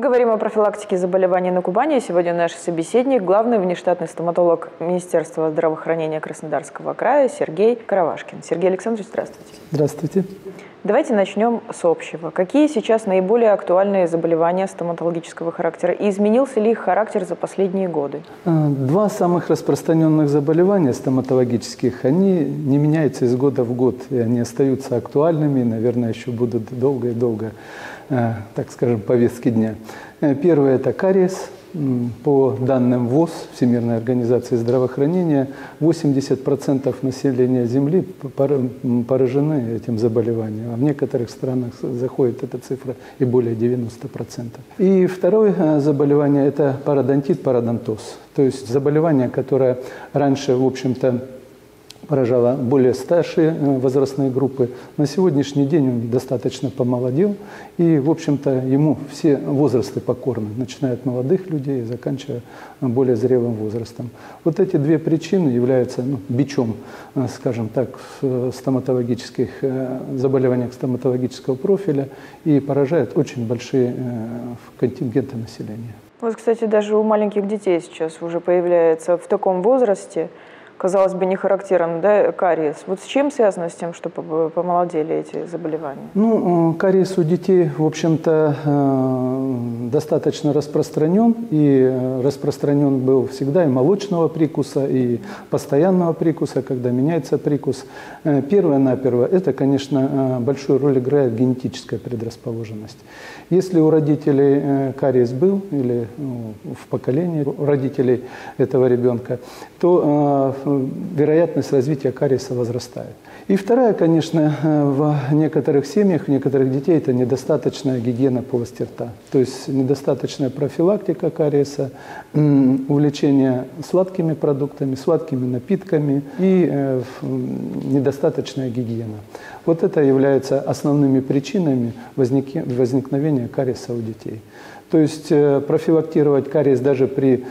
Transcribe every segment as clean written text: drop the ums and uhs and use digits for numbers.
говорим о профилактике заболеваний на Кубани. Сегодня наш собеседник – главный внештатный стоматолог Министерства здравоохранения Краснодарского края Сергей Каравашкин. Сергей Александрович, здравствуйте. Здравствуйте. Давайте начнем с общего. Какие сейчас наиболее актуальные заболевания стоматологического характера? И изменился ли их характер за последние годы? Два самых распространенных заболевания стоматологических, они не меняются из года в год. И они остаются актуальными, и, наверное, еще будут долго и долго, так скажем, повестки дня. Первое – это кариес. По данным ВОЗ, Всемирной организации здравоохранения, 80% населения Земли поражены этим заболеванием. А в некоторых странах заходит эта цифра и более 90%. И второе заболевание – это пародонтит, пародонтоз. То есть заболевание, которое раньше, в общем-то, поражало более старшие возрастные группы. На сегодняшний день он достаточно помолодел, и, в общем-то, ему все возрасты покорны, начиная от молодых людей и заканчивая более зрелым возрастом. Вот эти две причины являются бичом, скажем так, в стоматологических заболеваниях стоматологического профиля и поражают очень большие контингенты населения. Вот, кстати, даже у маленьких детей сейчас уже появляется в таком возрасте, казалось бы, не характерен, да, кариес. Вот с чем связано с тем, что помолодели эти заболевания? Ну, кариес у детей, в общем-то, достаточно распространен. И распространен был всегда и молочного прикуса, и постоянного прикуса, когда меняется прикус. Первое-наперво, это, конечно, большую роль играет генетическая предрасположенность. Если у родителей кариес был, или в поколении у родителей этого ребенка, то вероятность развития кариеса возрастает. И вторая, конечно, в некоторых семьях, у некоторых детей это недостаточная гигиена полости рта. То есть недостаточная профилактика кариеса, увлечение сладкими продуктами, сладкими напитками и недостаточная гигиена. Вот это является основными причинами возникновения кариеса у детей. То есть профилактировать кариес даже при,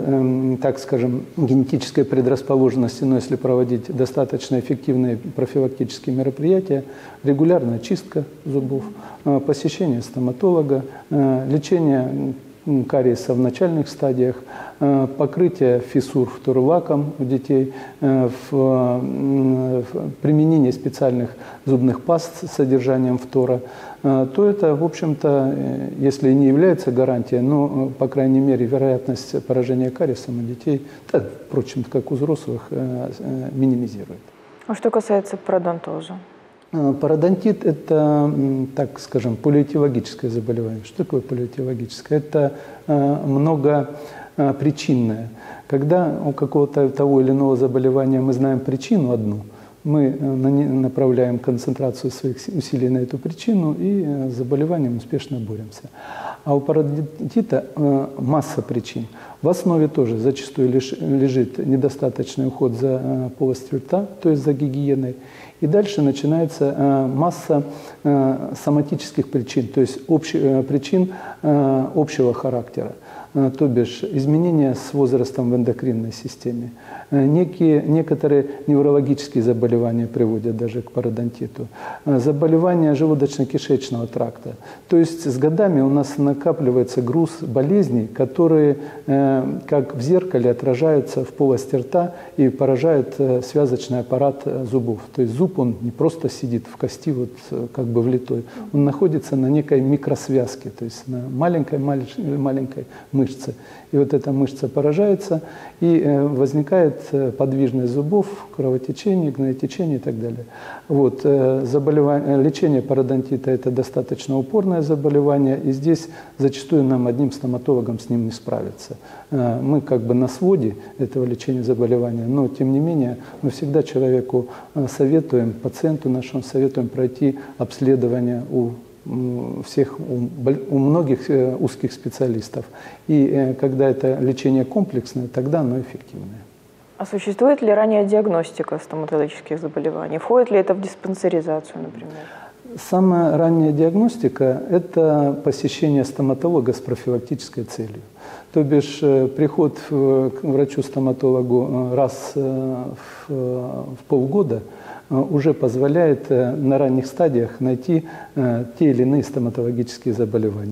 так скажем, генетической предрасположенности, но если проводить достаточно эффективные профилактические мероприятия, регулярная чистка зубов, посещение стоматолога, лечение кариеса в начальных стадиях, покрытие фиссур фторлаком у детей, применение специальных зубных паст с содержанием фтора, то это, в общем-то, если не является гарантией, но, по крайней мере, вероятность поражения кариесом у детей, да, впрочем, как у взрослых, минимизирует. А что касается пародонтоза? Пародонтит – это, так скажем, полиэтиологическое заболевание. Что такое полиэтиологическое? Это многопричинное. Когда у какого-то того или иного заболевания мы знаем причину одну, мы направляем концентрацию своих усилий на эту причину и с заболеванием успешно боремся. А у пародонтита масса причин. В основе тоже зачастую лежит недостаточный уход за полостью рта, то есть за гигиеной. И дальше начинается масса соматических причин, то есть причин общего характера, то бишь изменения с возрастом в эндокринной системе. Некоторые неврологические заболевания приводят даже к пародонтиту. Заболевания желудочно-кишечного тракта. То есть с годами у нас накапливается груз болезней, которые как в зеркале отражаются в полости рта и поражают связочный аппарат зубов. То есть зуб, он не просто сидит в кости, вот как бы влитой, он находится на некой микросвязке, то есть на маленькой мышце. И вот эта мышца поражается, и возникает подвижность зубов, кровотечение, гноетечение и так далее. Вот. Лечение пародонтита – это достаточно упорное заболевание, и здесь зачастую нам одним стоматологом с ним не справиться. Мы как бы на своде этого лечения заболевания, но тем не менее мы всегда человеку советуем, пациенту нашему советуем пройти обследование у многих узких специалистов. И когда это лечение комплексное, тогда оно эффективное. А существует ли ранняя диагностика стоматологических заболеваний? Входит ли это в диспансеризацию, например? Самая ранняя диагностика – это посещение стоматолога с профилактической целью. То бишь приход к врачу-стоматологу раз в полгода уже позволяет на ранних стадиях найти те или иные стоматологические заболевания.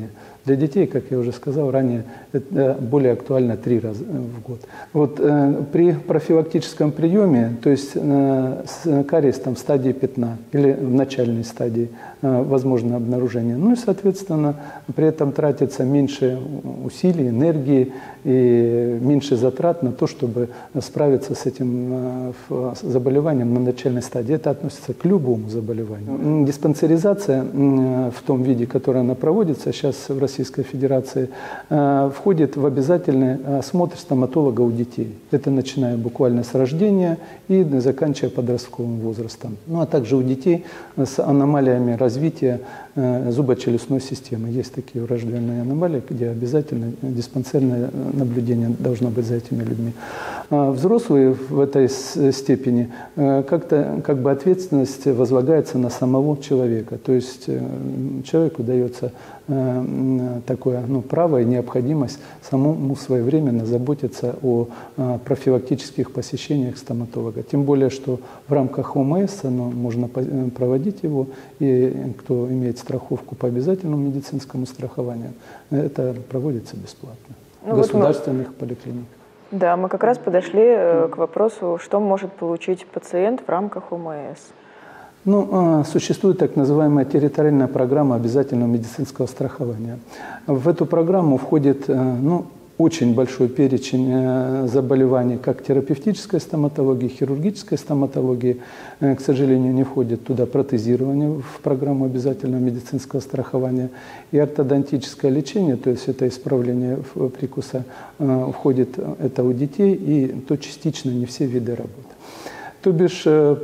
Для детей, как я уже сказал ранее, это более актуально 3 раза в год. Вот при профилактическом приеме, то есть кариес там в стадии пятна или в начальной стадии, возможно обнаружение. Ну и, соответственно, при этом тратится меньше усилий, энергии и меньше затрат на то, чтобы справиться с этим заболеванием на начальной стадии. Это относится к любому заболеванию. Диспансеризация в том виде, которой она проводится сейчас в Российской Федерации, входит в обязательный осмотр стоматолога у детей. Это начиная буквально с рождения и заканчивая подростковым возрастом. Ну а также у детей с аномалиями развития зубочелюстной системы. Есть такие врожденные аномалии, где обязательно диспансерное наблюдение должно быть за этими людьми. Взрослые в этой степени как бы ответственность возлагается на самого человека. То есть человеку дается такое право и необходимость самому своевременно заботиться о профилактических посещениях стоматолога. Тем более, что в рамках ОМС можно проводить его, и кто имеет страховку по обязательному медицинскому страхованию, это проводится бесплатно в государственных поликлиниках. Да, мы как раз подошли к вопросу, что может получить пациент в рамках ОМС. Существует так называемая территориальная программа обязательного медицинского страхования. В эту программу входит очень большой перечень заболеваний, как терапевтической стоматологии, хирургической стоматологии. К сожалению, не входит туда протезирование в программу обязательного медицинского страхования. И ортодонтическое лечение, то есть это исправление прикуса, входит это у детей, и то частично не все виды работы. То бишь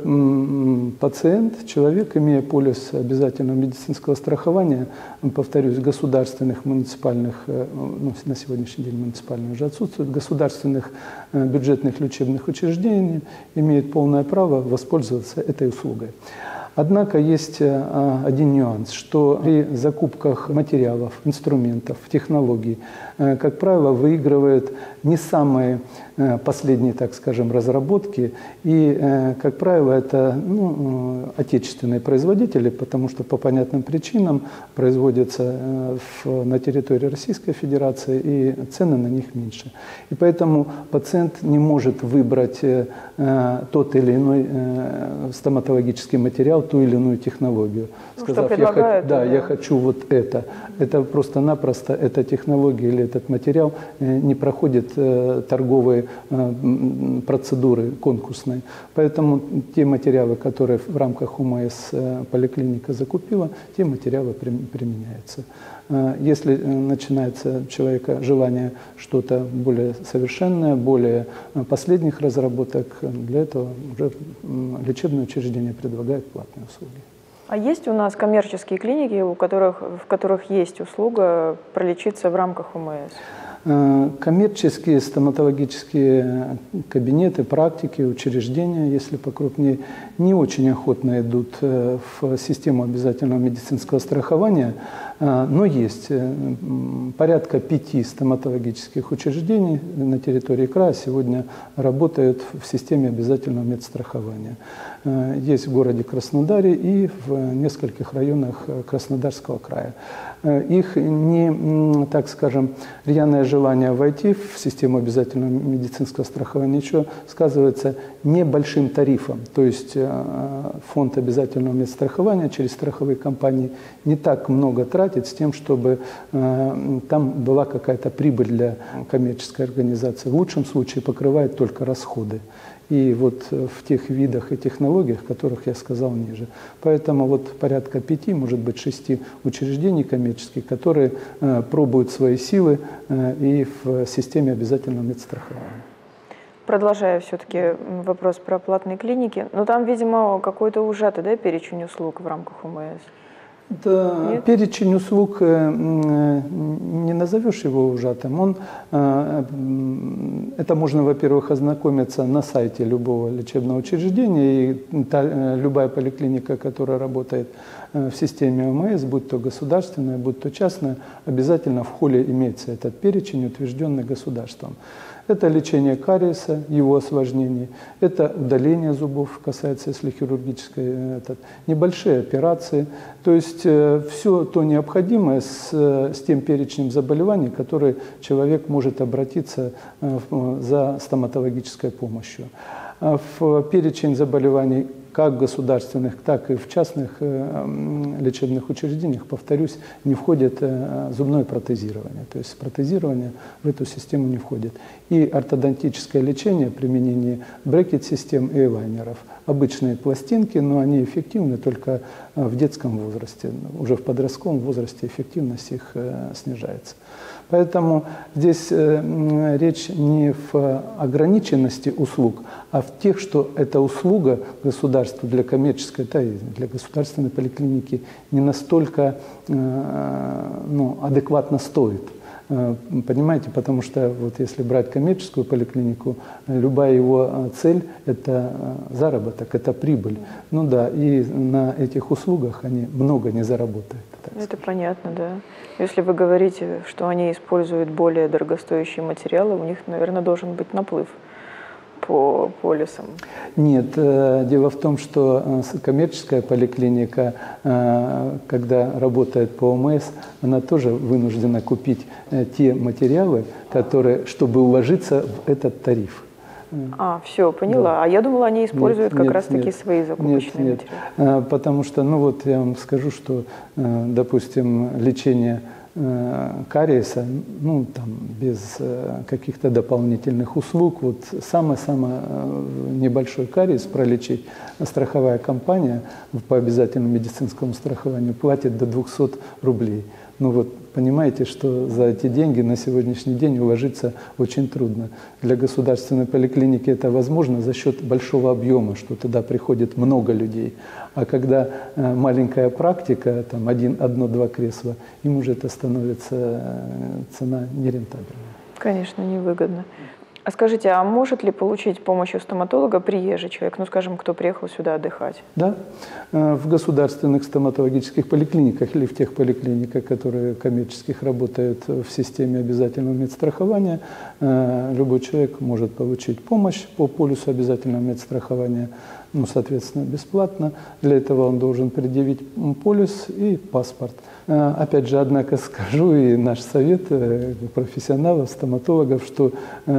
пациент, человек, имея полис обязательного медицинского страхования, повторюсь, государственных, муниципальных, на сегодняшний день муниципальные уже отсутствуют, государственных бюджетных лечебных учреждений, имеет полное право воспользоваться этой услугой. Однако есть один нюанс, что при закупках материалов, инструментов, технологий, как правило, выигрывают не самые последние, так скажем, разработки. И, как правило, это отечественные производители, потому что по понятным причинам производятся на территории Российской Федерации, и цены на них меньше. И поэтому пациент не может выбрать тот или иной стоматологический материал, ту или иную технологию, сказав, я хочу вот это. Это просто-напросто, эта технология или этот материал не проходит торговые процедуры конкурсные. Поэтому те материалы, которые в рамках ОМС поликлиника закупила, те материалы применяются. Если начинается у человека желание что-то более совершенное, более последних разработок, для этого уже лечебное учреждение предлагает платные услуги. А есть у нас коммерческие клиники, в которых есть услуга пролечиться в рамках ОМС? Коммерческие стоматологические кабинеты, практики, учреждения, если покрупнее, не очень охотно идут в систему обязательного медицинского страхования, но есть порядка 5 стоматологических учреждений на территории края сегодня работают в системе обязательного медстрахования. Есть в городе Краснодаре и в нескольких районах Краснодарского края. Их не, так скажем, рьяное желание войти в систему обязательного медицинского страхования еще сказывается небольшим тарифом. То есть фонд обязательного медстрахования через страховые компании не так много тратит с тем, чтобы там была какая-то прибыль для коммерческой организации. В лучшем случае покрывает только расходы. И вот в тех видах и технологиях, которых я сказал ниже. Поэтому вот порядка 5, может быть 6 учреждений коммерческих, которые пробуют свои силы и в системе обязательного медстрахования. Продолжая все-таки вопрос про платные клиники, но там, видимо, какой-то ужатый, перечень услуг в рамках ОМС. Да, перечень услуг, не назовешь его ужатым. Это можно, во-первых, ознакомиться на сайте любого лечебного учреждения, и любая поликлиника, которая работает в системе ОМС, будь то государственная, будь то частная, обязательно в холле имеется этот перечень, утвержденный государством. Это лечение кариеса, его осложнений, это удаление зубов, касается, если хирургической, небольшие операции. То есть все то необходимое с тем перечнем заболеваний, которые человек может обратиться за стоматологической помощью. В перечень заболеваний как государственных, так и в частных лечебных учреждениях, повторюсь, не входит зубное протезирование. То есть протезирование в эту систему не входит. И ортодонтическое лечение, применение брекет-систем и элайнеров. Обычные пластинки, но они эффективны только в детском возрасте. Уже в подростковом возрасте эффективность их снижается. Поэтому здесь речь не в ограниченности услуг, а в тех, что эта услуга государства для коммерческой, да, и для государственной поликлиники не настолько адекватно стоит. Понимаете, потому что вот если брать коммерческую поликлинику, любая его цель – это заработок, это прибыль. Ну да, и на этих услугах они много не заработают. Это понятно, да. Если вы говорите, что они используют более дорогостоящие материалы, у них, наверное, должен быть наплыв по полисам. Нет, дело в том, что коммерческая поликлиника, когда работает по ОМС, она тоже вынуждена купить те материалы, которые, чтобы уложиться в этот тариф. Все, поняла. Да. А я думала, они используют как раз-таки свои закупочные материалы. Потому что, я вам скажу, что, допустим, лечение кариеса, без каких-то дополнительных услуг, вот самый-самый небольшой кариес пролечить, страховая компания по обязательному медицинскому страхованию платит до 200 рублей. Понимаете, что за эти деньги на сегодняшний день уложиться очень трудно. Для государственной поликлиники это возможно за счет большого объема, что туда приходит много людей. А когда маленькая практика, там одно-два кресла, им уже это становится цена нерентабельной. Конечно, невыгодно. А скажите, а может ли получить помощь у стоматолога приезжий человек, кто приехал сюда отдыхать? Да. В государственных стоматологических поликлиниках или в тех поликлиниках, которые коммерческих работают в системе обязательного медстрахования, любой человек может получить помощь по полису обязательного медстрахования, соответственно, бесплатно. Для этого он должен предъявить полис и паспорт. Опять же, однако скажу, и наш совет профессионалов, стоматологов, что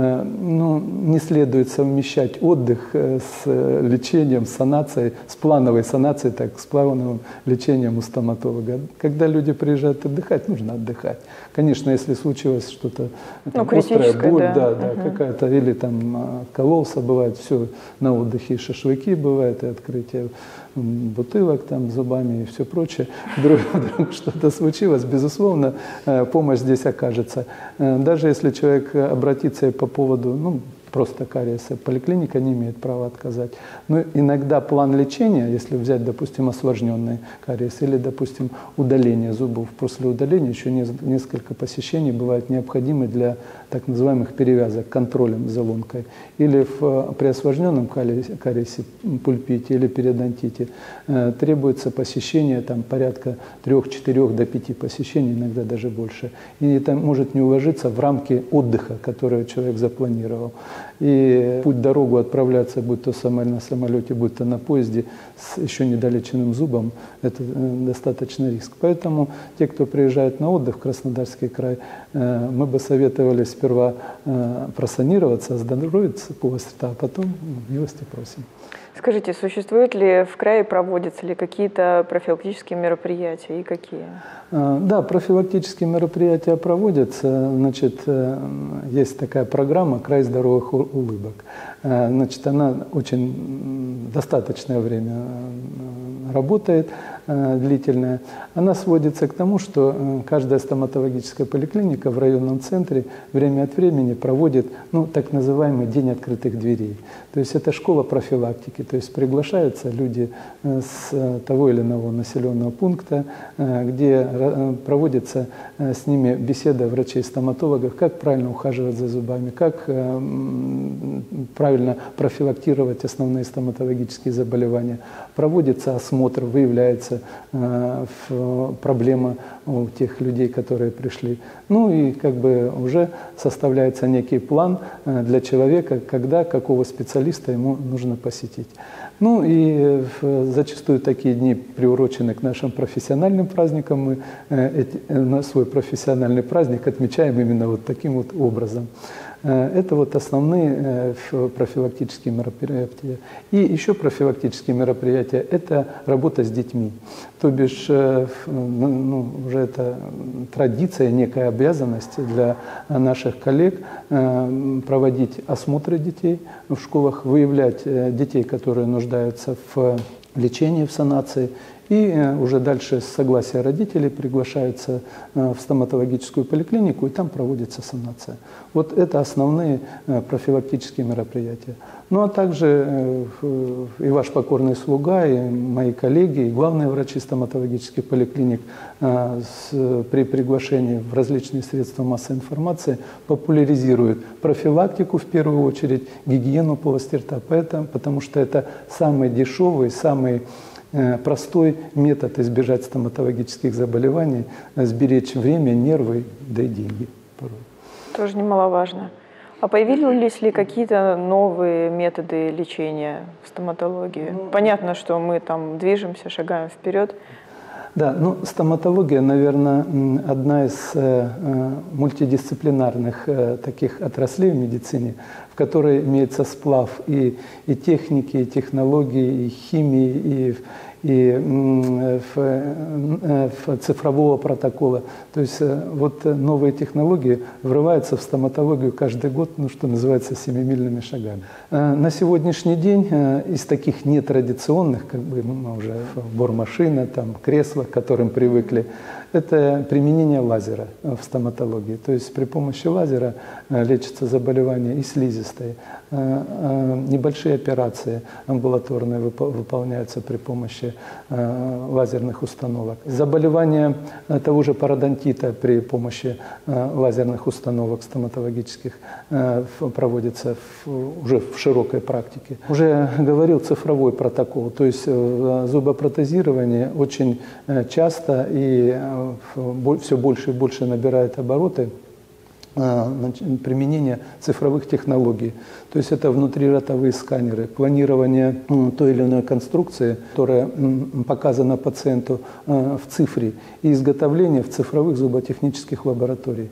не следует совмещать отдых с лечением, санацией, с плановой санацией, с плановым лечением у стоматолога. Когда люди приезжают отдыхать, нужно отдыхать. Конечно, если случилось что-то, острая боль, какая-то, или откололся, бывает все на отдыхе, и шашлыки бывает, и открытие бутылок зубами и все прочее. Вдруг что-то случилось, безусловно, помощь здесь окажется. Даже если человек обратится по поводу, просто кариеса, поликлиника не имеет права отказать. Но иногда план лечения, если взять, допустим, осложненный кариес или, допустим, удаление зубов, после удаления еще несколько посещений бывают необходимы для так называемых перевязок контролем за лункой. Или при осложненном кариесе, пульпите или периодонтите требуется посещение порядка 3-4 до 5 посещений, иногда даже больше. И это может не уложиться в рамки отдыха, который человек запланировал. И путь-дорогу отправляться, будь то на самолете, будь то на поезде, с еще недолеченным зубом, это достаточно риск. Поэтому те, кто приезжает на отдых в Краснодарский край, мы бы советовали сперва просанироваться, оздоровиться полностью, а потом милости просим. Скажите, существуют ли в крае, проводятся ли какие-то профилактические мероприятия и какие? Да, профилактические мероприятия проводятся. Есть такая программа «Край здоровых улыбок». Она очень достаточное время работает, длительная. Она сводится к тому, что каждая стоматологическая поликлиника в районном центре время от времени проводит так называемый день открытых дверей. То есть это школа профилактики, то есть приглашаются люди с того или иного населенного пункта, где проводится с ними беседа врачей-стоматологов, как правильно ухаживать за зубами, как правильно профилактировать основные стоматологические заболевания. Проводится осмотр, выявляется решается проблема у тех людей, которые пришли. Ну и как бы уже составляется некий план для человека, когда, какого специалиста ему нужно посетить. Ну и зачастую такие дни приурочены к нашим профессиональным праздникам. Мы свой профессиональный праздник отмечаем именно вот таким вот образом. Это вот основные профилактические мероприятия. И еще профилактические мероприятия – это работа с детьми. То бишь, уже это традиция, некая обязанность для наших коллег проводить осмотры детей в школах, выявлять детей, которые нуждаются в лечении, в санации. И уже дальше с согласия родителей приглашаются в стоматологическую поликлинику, и там проводится санация. Вот это основные профилактические мероприятия. Ну а также и ваш покорный слуга, и мои коллеги, и главные врачи стоматологических поликлиник при приглашении в различные средства массовой информации популяризируют профилактику в первую очередь, гигиену полости рта, потому что это самый дешевый, самый простой метод избежать стоматологических заболеваний, сберечь время, нервы, да и деньги порой. Тоже немаловажно. А появились ли какие-то новые методы лечения в стоматологии? Понятно, что мы там движемся, шагаем вперед. Да, ну стоматология, наверное, одна из мультидисциплинарных таких отраслей в медицине, в которой имеется сплав и техники, и технологии, и химии, и цифрового протокола. То есть вот новые технологии врываются в стоматологию каждый год, ну, что называется, семимильными шагами. На сегодняшний день из таких нетрадиционных, как бы уже бормашина, там, кресла, к которым привыкли, это применение лазера в стоматологии. То есть при помощи лазера лечатся заболевания и слизистой. Небольшие операции амбулаторные выполняются при помощи лазерных установок. Заболевания того же пародонтита при помощи лазерных установок стоматологических проводятся уже в широкой практике. Уже говорил цифровой протокол, то есть зубопротезирование очень часто и все больше и больше набирает обороты применение цифровых технологий. То есть это внутриротовые сканеры, планирование той или иной конструкции, которая показана пациенту в цифре, и изготовление в цифровых зуботехнических лабораториях.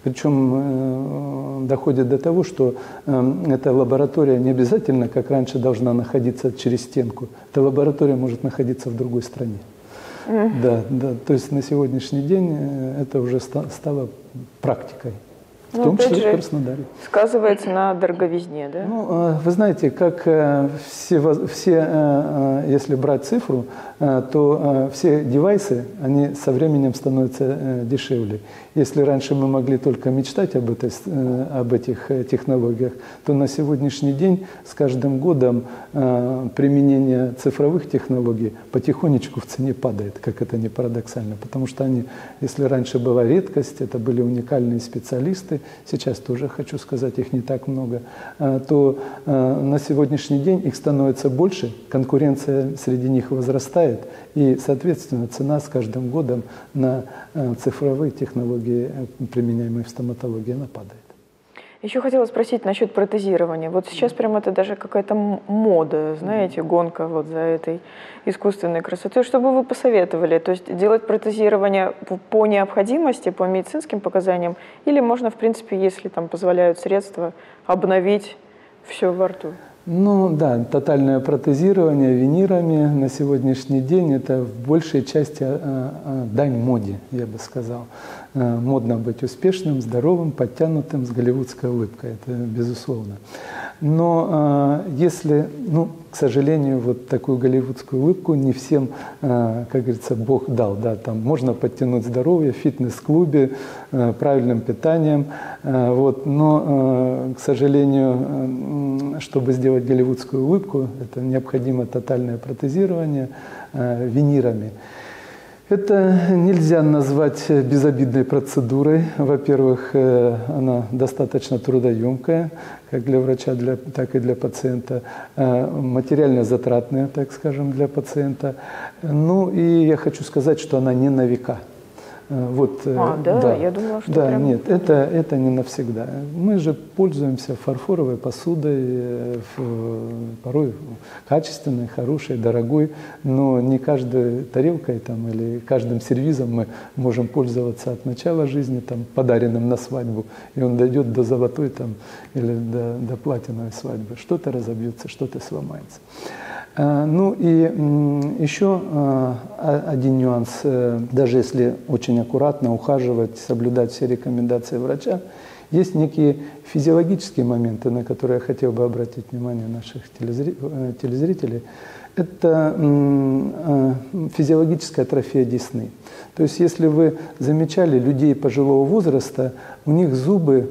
Причем доходит до того, что эта лаборатория не обязательно, как раньше, должна находиться через стенку. Эта лаборатория может находиться в другой стране. Да, да. То есть на сегодняшний день это уже стало практикой. В том числе в Краснодаре. Сказывается на дороговизне, да? Ну, вы знаете, как все, если брать цифру, то все девайсы, они со временем становятся дешевле. Если раньше мы могли только мечтать об этих технологиях, то на сегодняшний день с каждым годом применение цифровых технологий потихонечку в цене падает, как это ни парадоксально. Потому что они, если раньше была редкость, это были уникальные специалисты, сейчас тоже, хочу сказать, их не так много, то на сегодняшний день их становится больше, конкуренция среди них возрастает, и, соответственно, цена с каждым годом на цифровые технологии, применяемые в стоматологии, она падает. Еще хотела спросить насчет протезирования. Вот сейчас прям это даже какая-то мода, знаете, гонка вот за этой искусственной красотой. Что бы вы посоветовали? То есть делать протезирование по необходимости, по медицинским показаниям, или можно, в принципе, если там позволяют средства, обновить все во рту? Ну да, тотальное протезирование винирами на сегодняшний день – это в большей части дань моде, я бы сказал. Модно быть успешным, здоровым, подтянутым, с голливудской улыбкой, это безусловно. Но если, к сожалению, вот такую голливудскую улыбку не всем, как говорится, Бог дал. Да, там можно подтянуть здоровье в фитнес-клубе, правильным питанием. Вот, но, к сожалению, чтобы сделать голливудскую улыбку, это необходимо тотальное протезирование винирами. Это нельзя назвать безобидной процедурой. Во-первых, она достаточно трудоемкая, как для врача, так и для пациента, материально затратная, так скажем, для пациента. Ну и я хочу сказать, что она не на века. Вот, да, я думала, что да, прям... нет, это не навсегда. Мы же пользуемся фарфоровой посудой, порой качественной, хорошей, дорогой, но не каждой тарелкой там, или каждым сервизом мы можем пользоваться от начала жизни, там, подаренным на свадьбу, и он дойдет до золотой там, или до платиновой свадьбы. Что-то разобьется, что-то сломается. Ну и еще один нюанс. Даже если очень аккуратно ухаживать, соблюдать все рекомендации врача, есть некие физиологические моменты, на которые я хотел бы обратить внимание наших телезрителей. Это физиологическая атрофия десны. То есть если вы замечали людей пожилого возраста, у них зубы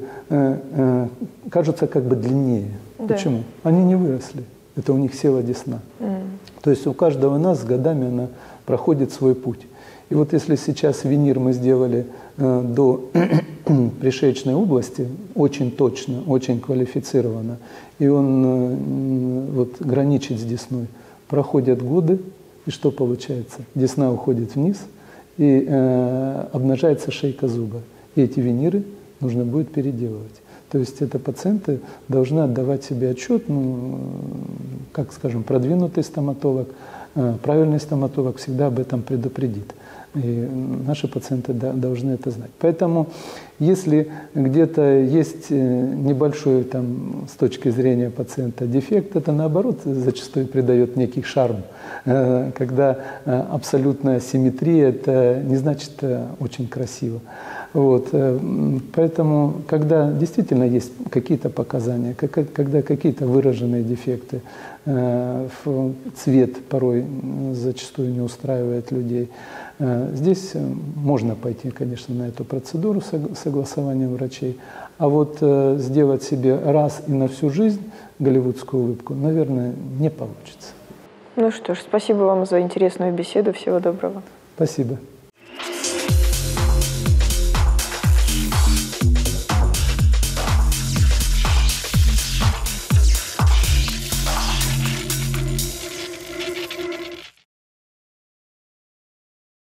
кажутся как бы длиннее. Да. Почему? Они не выросли. Это у них села десна. То есть у каждого нас с годами она проходит свой путь. И вот если сейчас винир мы сделали до пришеечной области, очень точно, очень квалифицированно, и он вот граничит с десной, проходят годы, и что получается? Десна уходит вниз, и обнажается шейка зуба. И эти виниры нужно будет переделывать. То есть это пациенты должны отдавать себе отчет, ну, как скажем, продвинутый стоматолог, правильный стоматолог всегда об этом предупредит. И наши пациенты должны это знать. Поэтому, если где-то есть небольшой там, с точки зрения пациента дефект, это наоборот зачастую придает некий шарм. Когда абсолютная симметрия, это не значит очень красиво. Вот. Поэтому, когда действительно есть какие-то показания, когда какие-то выраженные дефекты, цвет порой зачастую не устраивает людей, здесь можно пойти, конечно, на эту процедуру с согласованием врачей, а вот сделать себе раз и на всю жизнь голливудскую улыбку, наверное, не получится. Ну что ж, спасибо вам за интересную беседу. Всего доброго. Спасибо.